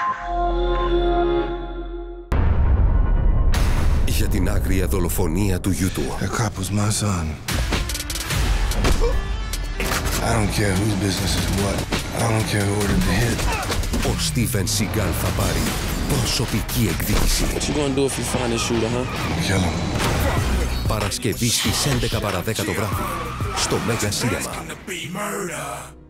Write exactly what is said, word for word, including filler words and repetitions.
Για την άγρια δολοφονία του γιού του. That cop was my son. I don't care whose business is what. I don't care who ordered the hit. Ο Στίβεν Σίγκαλ θα πάρει προσωπική εκδίκηση. What you gonna do if you find a shooter, huh? Kill him. Παρασκευή στις έντεκα παρά δέκα το βράδυ στο Μέγκα Σίνεμα.